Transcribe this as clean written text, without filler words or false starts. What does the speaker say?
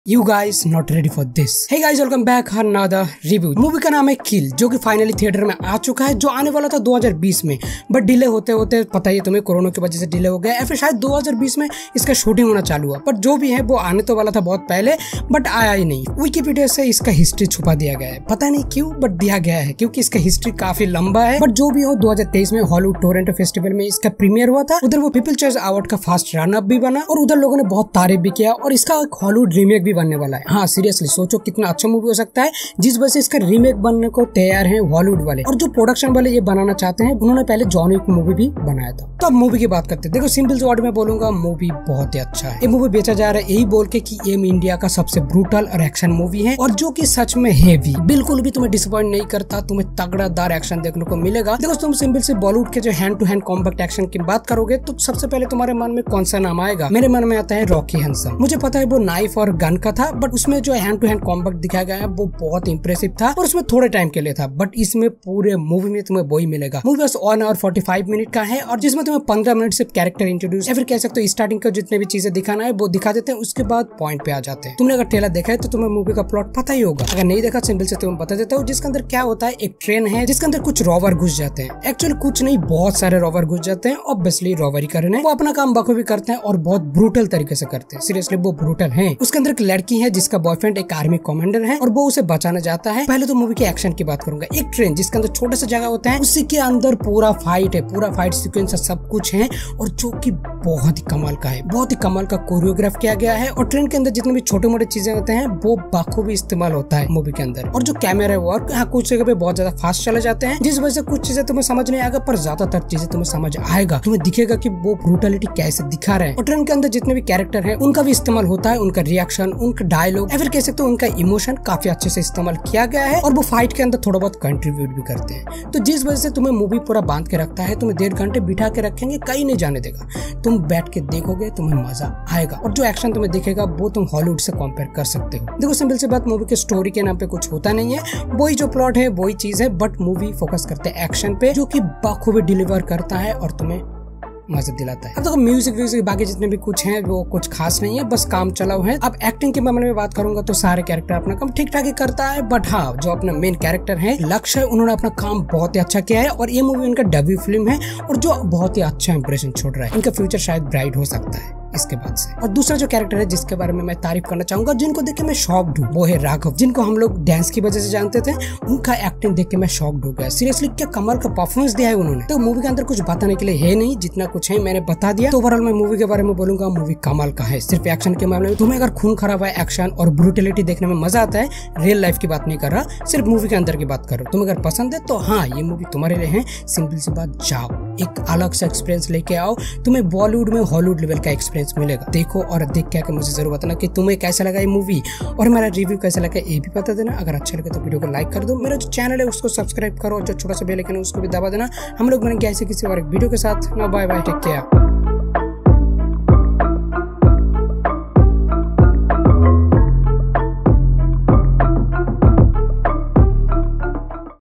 You guys not ready for this? Hey guys, welcome back another review. Movie का नाम है किल, जो कि फाइनली थिएटर में आ चुका है, जो आने वाला था 2020 में, बट डिले होते होते पता ही तुम्हें कोरोना की वजह से डिले हो गया, या फिर शायद 2020 में इसका शूटिंग होना चालू हुआ। पर जो भी है वो आने तो वाला था बहुत पहले, बट आया ही नहीं। विकिपीडिया से इसका हिस्ट्री छुपा दिया गया है, पता नहीं क्यों, बट दिया गया है क्योंकि इसका हिस्ट्री काफी लंबा है। बट जो भी हो, 2023 में हॉलीवुड टोरंटो फेस्टिवल में इसका प्रीमियर हुआ था। उधर वो पीपल चॉइस अवार्ड का फर्स्ट रनअप भी बना और उधर लोगों ने बहुत तारीफ भी किया, और इसका एक हॉलीवुड रीमेक भी बनने वाला है। हाँ, सीरियसली सोचो कितना अच्छा मूवी हो सकता है, जिस वजह से इसका रीमेक बनने को तैयार है हॉलीवुड वाले। और जो प्रोडक्शन वाले ये बनाना चाहते हैं, उन्होंने पहले जॉन विक मूवी भी बनाया था। तो अब मूवी की बात करते हैं। देखो, सिंपल से वर्ड में बोलूंगा, मूवी बहुत ही अच्छा है। ये मूवी बेचा जा रहा है यही बोल के कि ये इंडिया का सबसे ब्रूटल और एक्शन मूवी है, और जो कि सच में हेवी, बिल्कुल भी तुम्हें डिसअपॉइंट नहीं करता। तुम्हें तगड़ादार एक्शन देखने को मिलेगा। देखो, तुम सिंपल से बॉलीवुड के जो hand to hand combat action की बात करोगे तो सबसे पहले तुम्हारे मन में कौन सा नाम आएगा? मेरे मन में आता है रॉकी हैंसम। मुझे पता है वो नाइफ और गन का था, बट उसमें जो हैंड टू हैंड कॉम्बैट दिखाया गया है वो बहुत इंप्रेसिव था, और उसमें थोड़े टाइम के लिए था। बट इसमें पूरे मूवी में तुम्हें वही मिलेगा। मूवी बस 1 आवर 45 मिनट का है, और जिसमें तुम्हें 15 मिनट से कैरेक्टर इंट्रोड्यूस, या फिर कह सकते हो स्टार्टिंग का जितने भी चीजें दिखाना है वो दिखा देते हैं, उसके बाद पॉइंट पे आ जाते हैं। तुमने अगर ट्रेलर देखा है तो तुम्हें मूवी का प्लॉट पता ही होगा। अगर नहीं देखा, सिंपल से तुम्हें बता देता हूँ। जिसके अंदर क्या होता है, एक ट्रेन है जिसके अंदर कुछ रॉवर घुस जाते हैं। एक्चुअली कुछ नहीं, बहुत सारे रॉवर घुस जाते हैं। ऑब्वियसली रॉवरी करने वो अपना काम बखूबी करते हैं, और बहुत ब्रूटल तरीके से करते हैं। सीरियसली वो ब्रूटल है। उसके अंदर एक लड़की है जिसका बॉयफ्रेंड एक आर्मी कमांडर है, और वो उसे बचाने जाता है। पहले तो मूवी के एक्शन की बात करूंगा। एक ट्रेन जिसके अंदर छोटा सा जगह होता है, उसी के अंदर पूरा फाइट है, पूरा फाइट सीक्वेंस सब कुछ है, और जो कि बहुत ही कमाल का है। बहुत ही कमाल का कोरियोग्राफ किया गया है, और ट्रेन के अंदर जितने भी छोटे मोटे चीजें होते हैं वो बखूबी इस्तेमाल होता है मूवी के अंदर। और जो कैमरा वर्क, हाँ, कुछ जगह पे बहुत ज्यादा फास्ट चले जाते हैं, जिस वजह से कुछ चीजें तुम्हें समझ नहीं आएगा, पर ज्यादातर चीजें तुम्हें समझ आएगा। तुम्हें दिखेगा कि वो ब्रूटलिटी कैसे दिखा रहे हैं। और ट्रेन के अंदर जितने भी कैरेक्टर है उनका भी इस्तेमाल होता है, उनका रिएक्शन, उनका डायलॉग, या फिर कह सकते हो उनका इमोशन काफी अच्छे से इस्तेमाल किया गया है, और वो फाइट के अंदर थोड़ा बहुत कंट्रीब्यूट भी करते हैं। तो जिस वजह से तुम्हें मूवी पूरा बांध के रखता है। तुम्हें 1.5 घंटे बिठा के रखेंगे, कहीं नहीं जाने देगा। तुम बैठ के देखोगे, तुम्हें मजा आएगा, और जो एक्शन तुम्हें दिखेगा वो तुम हॉलीवुड से कंपेयर कर सकते हो। देखो, सिंपल सी बात, मूवी के स्टोरी के नाम पे कुछ होता नहीं है। वही जो प्लॉट है वही चीज है, बट मूवी फोकस करते हैं एक्शन पे, जो कि बखूबी डिलीवर करता है और तुम्हें मजा दिलाता है। अब देखो, म्यूजिक बाकी जितने भी कुछ हैं वो कुछ खास नहीं है, बस काम चलाओ है। अब एक्टिंग के मामले में बात करूंगा तो सारे कैरेक्टर अपना काम ठीक ठाक ही करता है, बट हाँ, जो अपना मेन कैरेक्टर है लक्ष्य, उन्होंने अपना काम बहुत ही अच्छा किया है, और ये मूवी उनका डेब्यू फिल्म है, और जो बहुत ही अच्छा इंप्रेशन छोड़ रहा है। इनका फ्यूचर शायद ब्राइट हो सकता है इसके बाद से। और दूसरा जो कैरेक्टर है जिसके बारे में मैं तारीफ करना चाहूंगा, जिनको देख के मैं शॉक्ड हूँ, वो है राघव, जिनको हम लोग डांस की वजह से जानते थे। उनका एक्टिंग देख के मैं शॉक्ड हो गया। सीरियसली क्या कमाल का परफॉर्मेंस दिया है उन्होंने। तो मूवी के अंदर कुछ बताने के लिए है नहीं, जितना कुछ है मैंने बता दिया। तो ओवरऑल मैं मूवी के बारे में बोलूंगा, मूवी कमाल का है। सिर्फ एक्शन के मामले में तुम्हें अगर खून खराब है, एक्शन और ब्रूटलिटी देखने में मजा आता है, रियल लाइफ की बात नहीं कर रहा, सिर्फ मूवी के अंदर की बात कर रहा हूँ, तुम्हें अगर पसंद है तो हाँ, ये मूवी तुम्हारे लिए है। सिंपल सी बात, जाओ, एक अलग सा एक्सपीरियंस लेके आओ। तुम्हें बॉलीवुड में हॉलीवुड लेवल का एक्सपीरियंस मिलेगा। देखो और देख के आके मुझे जरूर बताना कि तुम्हें कैसा लगा ये मूवी, और मेरा रिव्यू कैसा लगा ये भी बता देना। अगर अच्छा लगे तो वीडियो को लाइक कर दो, मेरा जो चैनल है उसको सब्सक्राइब करो, और जो छोटा सा बेल आइकन है उसको भी दबा देना। हम लोग बनेंगे ऐसे किसी और एक वीडियो के साथ। Bye bye, take care.